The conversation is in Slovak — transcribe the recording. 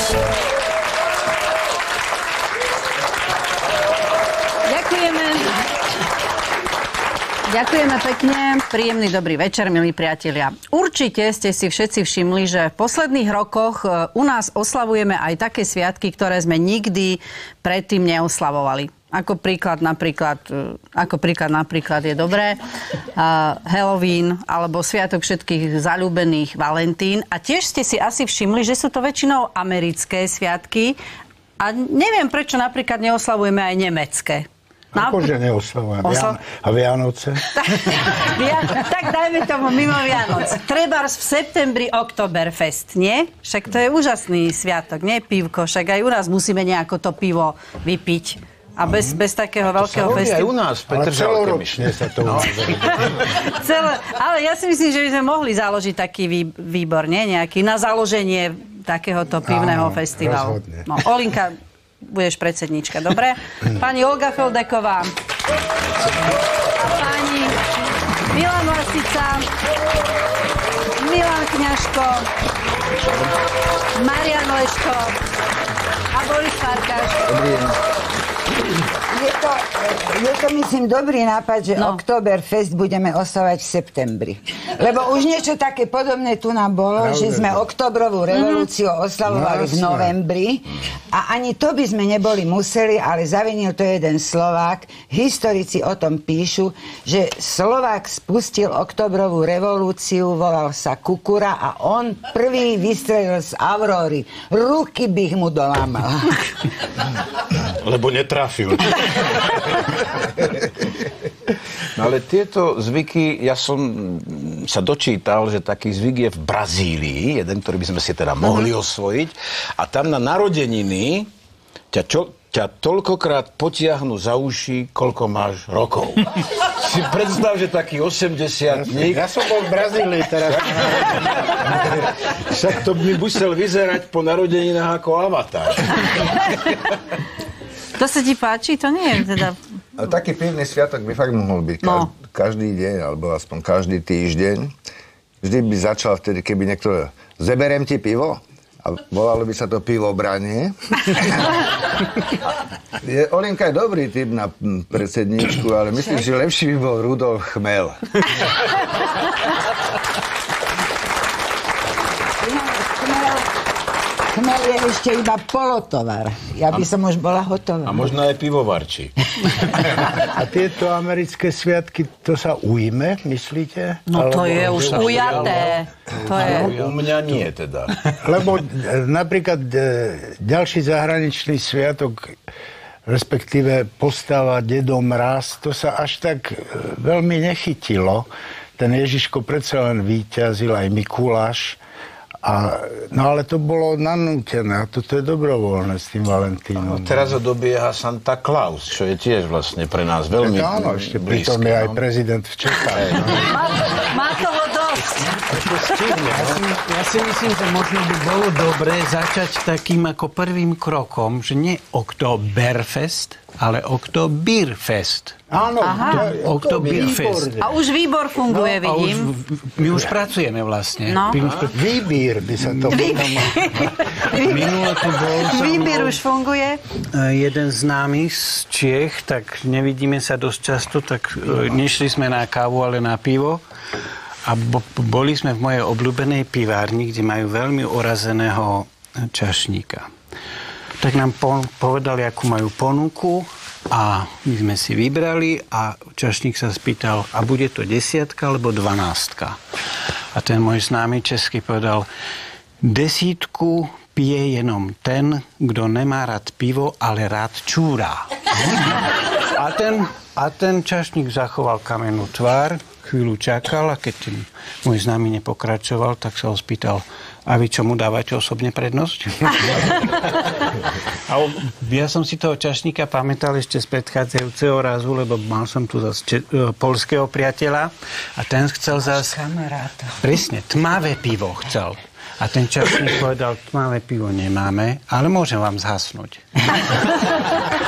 Ďakujeme pekne. Príjemný dobrý večer, milí priatelia. Určite ste si všetci všimli, že v posledných rokoch u nás oslavujeme aj také sviatky, ktoré sme nikdy predtým neoslavovali. Ako príklad napríklad je dobré Halloween alebo Sviatok všetkých zaľúbených Valentín. A tiež ste si asi všimli, že sú to väčšinou americké sviatky a neviem, prečo napríklad neoslavujeme aj nemecké. Akože neoslavujeme. A Vianoce? Tak dajme tomu mimo Vianoc. Trebárs v septembri Oktoberfest, nie? Však to je úžasný sviatok, nie? Pivko, však aj u nás musíme nejako to pivo vypiť. A bez takého veľkého festivalu. Aj u nás, ale celoročne sa to Ale ja si myslím, že by sme mohli založiť taký výbor, nie? Nejaký na založenie takéhoto pivného festivalu. Rozhodne. No, Olinka, budeš predsednička, dobre? Pani Olga Feldeková a pani Milan Lasica, Milan Kňažko, Marian Leško a Boris Farkáš. Dobrý deň. Je to, myslím, dobrý nápad, že Oktoberfest budeme oslavovať v septembri. Lebo už niečo také podobné tu nám bolo, že sme oktobrovú revolúciu oslavovali v novembri a ani to by sme neboli museli, ale zavinil to jeden Slovák. Historici o tom píšu, že Slovák spustil oktobrovú revolúciu, volal sa Kukura a on prvý vystrelil z Aurory. Ruky by mu dolámal. Lebo netrafil. No ale tieto zvyky, ja som sa dočítal, že taký zvyk je v Brazílii, jeden, ktorý by sme si teda mohli osvojiť, a tam na narodeniny ťa toľkokrát potiahnu za uši, koľko máš rokov. Si predstav, že taký 80-tník... Ja som bol v Brazílii teraz. Však to by musel vyzerať po narodeninách ako Avatar. To sa ti páči? To nie je teda... A taký pivný sviatok by fakt mohol byť každý deň, alebo aspoň každý týždeň. Vždy by začal vtedy, keby niekto... Zeberem ti pivo? A volalo by sa to pivobranie. Olinka je dobrý typ na predsedničku, ale myslím, že lepší by bol Rudolf Chmel. Chmel je ešte iba polotovar. Ja by som už bola hotová. A možno aj pivovarči. A tieto americké sviatky, to sa ujme, myslíte? No to je už ujaté. U mňa nie teda. Lebo napríklad ďalší zahraničný sviatok, respektíve postava Dedo Mráz, to sa až tak veľmi nechytilo. Ten Ježiško predsa len víťazil, aj Mikuláš. No ale to bolo nanútené a toto je dobrovoľné s tým Valentínom. Teraz ho dobieha Santa Claus, čo je tiež vlastne pre nás veľmi blízke. Áno, ešte pritom je aj prezident v Čechách. Má toho dosť. Ja si myslím, že možno by bolo dobré začať takým ako prvým krokom, že nie Oktoberfest, ale Oktoberfest. Áno, Oktoberfest. A už výbor funguje, vidím. My už pracujeme vlastne. No. Výbír by sa to Minule tu bol Výbír už funguje. Jeden známy z Čiech, tak nevidíme sa dosť často, tak nešli sme na kávu, ale na pivo. A boli sme v mojej obľúbenej pivárni, kde majú veľmi orazeného čašníka. Tak nám povedali, akú majú ponuku a my sme si vybrali a čašník sa spýtal, a bude to 10 alebo 12? A ten môj známy český povedal, 10 pije jenom ten, kdo nemá rád pivo, ale rád čúra. A ten čašník zachoval kamennú tvár, chvíľu čakal a keď ten môj známy nepokračoval, tak sa ho spýtal, a vy čo mu dávate osobne prednosť? A ja som si toho čašníka pamätal ešte z predchádzajúceho razu, lebo mal som tu zase poľského priateľa a ten chcel zase... Kamaráta. Presne, tmavé pivo chcel. A ten čašník povedal, tmavé pivo nemáme, ale môžem vám zhasnúť.